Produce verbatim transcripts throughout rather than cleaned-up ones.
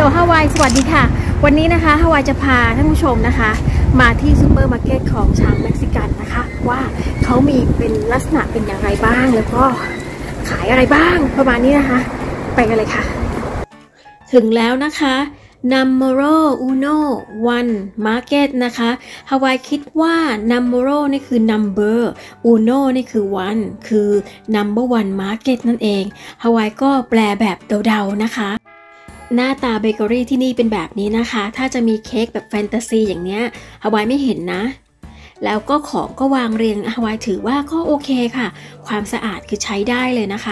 ลฮาวายสวัสดีค่ะวันนี้นะคะฮาวายจะพาท่านผู้ชมนะคะมาที่ซูเปอร์มาร์เก็ตของชาวเม็กซิกันนะคะว่าเขามีเป็นลักษณะเป็นอย่างไรบ้างแล้วก็ขายอะไรบ้างประมาณนี้นะคะไปกันเลยค่ะถึงแล้วนะคะ Numero Uno One Market นะคะฮาวายคิดว่า Numero นี่คือ number Uno นี่คือ one คือ number one market นั่นเองฮาวายก็แปลแบบเดาๆนะคะหน้าตาเบเกอรี่ที่นี่เป็นแบบนี้นะคะถ้าจะมีเค้กแบบแฟนตาซีอย่างเนี้ยฮาวายไม่เห็นนะแล้วก็ของก็วางเรียงฮาวายถือว่าก็โอเคค่ะความสะอาดคือใช้ได้เลยนะคะ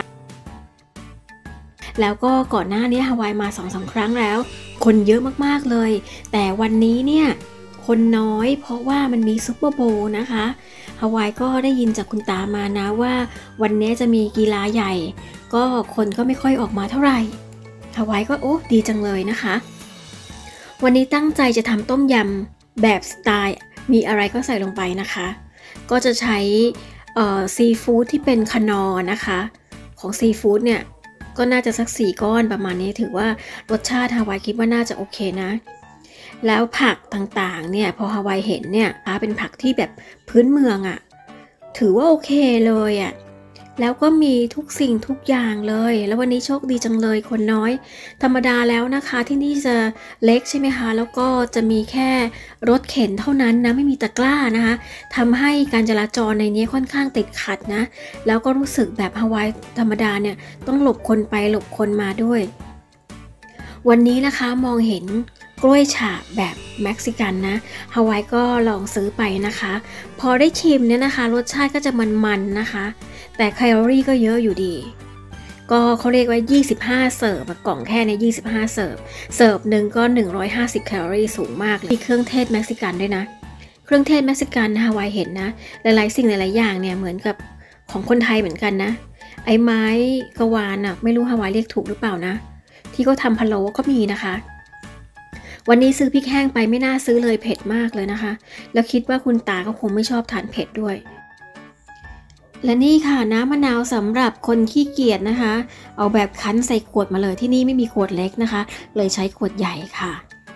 แล้วก็ก่อนหน้านี้ฮาวายมา สองสาม ครั้งแล้วคนเยอะมากๆเลยแต่วันนี้เนี่ยคนน้อยเพราะว่ามันมีซุปเปอร์โบว์นะคะฮาวายก็ได้ยินจากคุณตามานะว่าวันนี้จะมีกีฬาใหญ่ก็คนก็ไม่ค่อยออกมาเท่าไหร่ฮาวายก็โอ้ดีจังเลยนะคะวันนี้ตั้งใจจะทำต้มยำแบบสไตล์มีอะไรก็ใส่ลงไปนะคะก็จะใช้ซีฟู้ดที่เป็นคนอร์นะคะของซีฟู้ดเนี่ยก็น่าจะสักสี่ก้อนประมาณนี้ถือว่ารสชาติฮาวายคิดว่าน่าจะโอเคนะแล้วผักต่างๆเนี่ยพอฮาวายเห็นเนี่ยเป็นผักที่แบบพื้นเมืองอะ่ะถือว่าโอเคเลยอะ่ะแล้วก็มีทุกสิ่งทุกอย่างเลยแล้ววันนี้โชคดีจังเลยคนน้อยธรรมดาแล้วนะคะที่นี่จะเล็กใช่ไหมคะแล้วก็จะมีแค่รถเข็นเท่านั้นนะไม่มีตะกร้านะคะทำให้การจราจรในนี้ค่อนข้างติดขัดนะแล้วก็รู้สึกแบบฮาวายธรรมดาเนี่ยต้องหลบคนไปหลบคนมาด้วยวันนี้นะคะมองเห็นกล้วยฉาบแบบเม็กซิกันนะฮาวายก็ลองซื้อไปนะคะพอได้ชิมเนี่ยนะคะรสชาติก็จะมันๆนะคะแต่แคลอรี่ก็เยอะอยู่ดีก็เขาเรียกว่ายี่สิบห้าเสิร์ฟกล่องแค่ในยี่สิบห้าเสิร์ฟเสิร์ฟหนึ่งก็หนึ่งร้อยห้าสิบแคลอรี่สูงมากเลยมีเครื่องเทศเม็กซิกันด้วยนะเครื่องเทศเม็กซิกันฮาวายเห็นนะหลายๆสิ่งหลายๆอย่างเนี่ยเหมือนกับของคนไทยเหมือนกันนะไอ้ไม้กระวานอ่ะไม่รู้ฮาวายเรียกถูกหรือเปล่านะที่เขาทำพะโล้ก็มีนะคะวันนี้ซื้อพริกแห้งไปไม่น่าซื้อเลยเผ็ดมากเลยนะคะแล้วคิดว่าคุณตาก็คงไม่ชอบทานเผ็ดด้วยและนี่ค่ะน้ำมะนาวสำหรับคนขี้เกียจนะคะเอาแบบคั้นใส่ขวดมาเลยที่นี่ไม่มีขวดเล็กนะคะเลยใช้ขวดใหญ่ค่ะ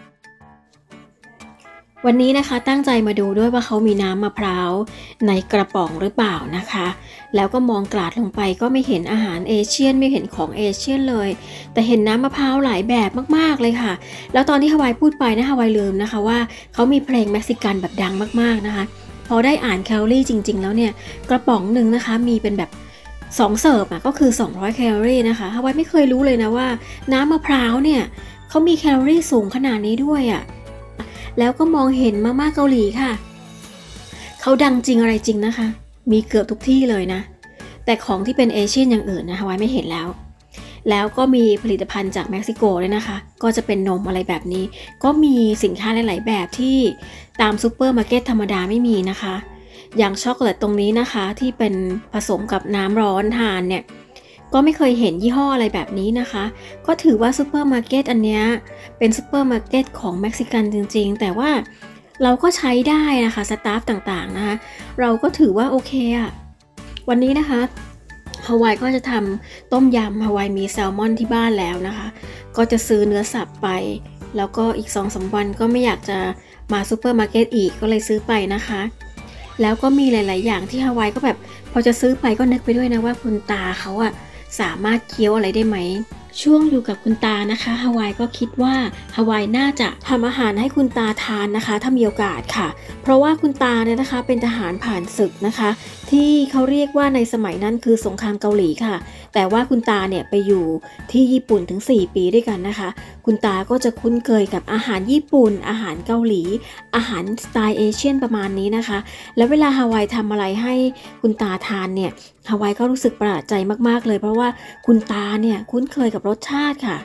วันนี้นะคะตั้งใจมาดูด้วยว่าเขามีน้ำมะพร้าวในกระป๋องหรือเปล่านะคะแล้วก็มองกลาดลงไปก็ไม่เห็นอาหารเอเชียนไม่เห็นของเอเชียนเลยแต่เห็นน้ำมะพร้าวหลายแบบมากๆเลยค่ะแล้วตอนที่ฮาวายพูดไปนะฮาวายลืมนะคะว่าเขามีเพลงเม็กซิกันแบบดังมากๆนะคะพอได้อ่านแคลอรี่จริงๆแล้วเนี่ยกระป๋องหนึ่งนะคะมีเป็นแบบสองเสิร์ฟอ่ะก็คือสองร้อยแคลอรี่นะคะฮาวายไม่เคยรู้เลยนะว่าน้ำมะพร้าวเนี่ยเขามีแคลอรี่สูงขนาดนี้ด้วยอ่ะแล้วก็มองเห็นมาม่าเกาหลีค่ะเขาดังจริงอะไรจริงนะคะมีเกือบทุกที่เลยนะแต่ของที่เป็นเอเชียนอย่างอื่นนะฮาวายไม่เห็นแล้วแล้วก็มีผลิตภัณฑ์จากเม็กซิโกด้วยนะคะก็จะเป็นนมอะไรแบบนี้ก็มีสินค้าหลายๆแบบที่ตามซูเปอร์มาร์เก็ตธรรมดาไม่มีนะคะอย่างช็อกโกแลตตรงนี้นะคะที่เป็นผสมกับน้ำร้อนทานเนี่ยก็ไม่เคยเห็นยี่ห้ออะไรแบบนี้นะคะก็ถือว่าซูเปอร์มาร์เก็ตอันเนี้ยเป็นซูเปอร์มาร์เก็ตของเม็กซิกันจริงๆแต่ว่าเราก็ใช้ได้นะคะสตาฟต่างๆนะคะเราก็ถือว่าโอเคอะวันนี้นะคะฮาวายก็จะทำต้มยำฮาวายมีแซลมอนที่บ้านแล้วนะคะก็จะซื้อเนื้อสับไปแล้วก็อีก สองสาม วันก็ไม่อยากจะมาซูเปอร์มาร์เก็ตอีกก็เลยซื้อไปนะคะแล้วก็มีหลายๆอย่างที่ฮาวายก็แบบพอจะซื้อไปก็นึกไปด้วยนะว่าคุณตาเขาอะสามารถเคี้ยวอะไรได้ไหมช่วงอยู่กับคุณตานะคะฮาวายก็คิดว่าฮาวายน่าจะทำอาหารให้คุณตาทานนะคะถ้ามีโอกาสค่ะเพราะว่าคุณตาเนี่ยนะคะเป็นทหารผ่านศึกนะคะที่เขาเรียกว่าในสมัยนั้นคือสงครามเกาหลีค่ะแต่ว่าคุณตาเนี่ยไปอยู่ที่ญี่ปุ่นถึงสี่ปีด้วยกันนะคะคุณตาก็จะคุ้นเคยกับอาหารญี่ปุ่นอาหารเกาหลีอาหารสไตล์เอเชียนประมาณนี้นะคะแล้วเวลาฮาวายทำอะไรให้คุณตาทานเนี่ยฮาวายก็รู้สึกประหลาดใจมากๆเลยเพราะว่าคุณตาเนี่ยคุ้นเคยกับรสชาติค่ะ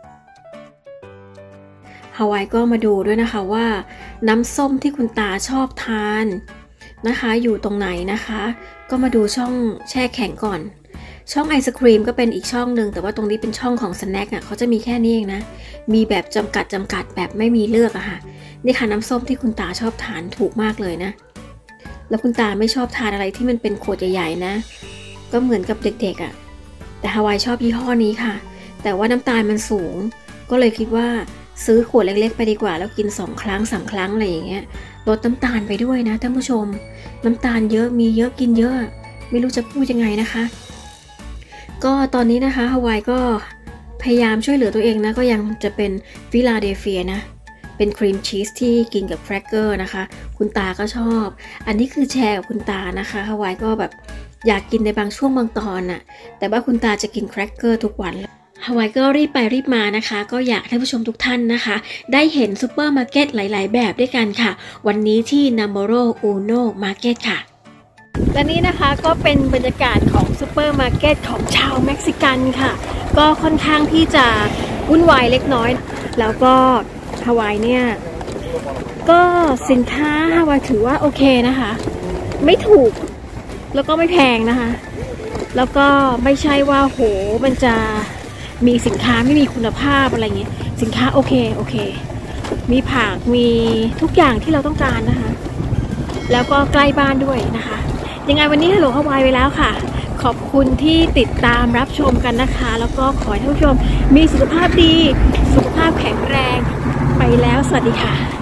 ฮาวายก็มาดูด้วยนะคะว่าน้ำส้มที่คุณตาชอบทานนะคะอยู่ตรงไหนนะคะก็มาดูช่องแช่แข็งก่อนช่องไอศครีมก็เป็นอีกช่องหนึ่งแต่ว่าตรงนี้เป็นช่องของสแน็คอ่ะเขาจะมีแค่นี้เองนะมีแบบจำกัดจำกัดแบบไม่มีเลือกอะค่ะนี่ค่ะน้ำส้มที่คุณตาชอบทานถูกมากเลยนะแล้วคุณตาไม่ชอบทานอะไรที่มันเป็นขวดใหญ่ๆนะก็เหมือนกับเด็กๆอ่ะแต่ฮาวายชอบยี่ห้อนี้ค่ะแต่ว่าน้ำตาลมันสูงก็เลยคิดว่าซื้อขวดเล็กๆไปดีกว่าแล้วกินสองครั้งสามครั้งอะไรอย่างเงี้ยลดน้ำตาลไปด้วยนะท่านผู้ชมน้ำตาลเยอะมีเยอะกินเยอะไม่รู้จะพูดยังไงนะคะก็ตอนนี้นะคะฮาวายก็พยายามช่วยเหลือตัวเองนะก็ยังจะเป็นฟิลาเดลเฟียนะเป็นครีมชีสที่กินกับแครกเกอร์นะคะคุณตาก็ชอบอันนี้คือแชร์กับคุณตานะคะฮาวายก็แบบอยากกินในบางช่วงบางตอนน่ะแต่ว่าคุณตาจะกินแครกเกอร์ทุกวันฮาวายก็รีบไปรีบมานะคะก็อยากให้ผู้ชมทุกท่านนะคะได้เห็นซูเปอร์มาร์เก็ตหลายๆแบบด้วยกันค่ะวันนี้ที่ Namoro Uno Market ค่ะและนี่นะคะก็เป็นบรรยากาศของซูเปอร์มาร์เก็ตของชาวเม็กซิกันค่ะก็ค่อนข้างที่จะวุ่นวายเล็กน้อยแล้วก็ฮาวายเนี่ยก็สินค้าฮาวายถือว่าโอเคนะคะไม่ถูกแล้วก็ไม่แพงนะคะแล้วก็ไม่ใช่ว่าโหมันจะมีสินค้าไม่มีคุณภาพอะไรเงี้ยสินค้าโอเคโอเคมีผักมีทุกอย่างที่เราต้องการนะคะแล้วก็ใกล้บ้านด้วยนะคะยังไงวันนี้ฮัลโหลฮาวายไปแล้วค่ะขอบคุณที่ติดตามรับชมกันนะคะแล้วก็ขอให้ท่านผู้ชมมีสุขภาพดีสุขภาพแข็งแรงไปแล้วสวัสดีค่ะ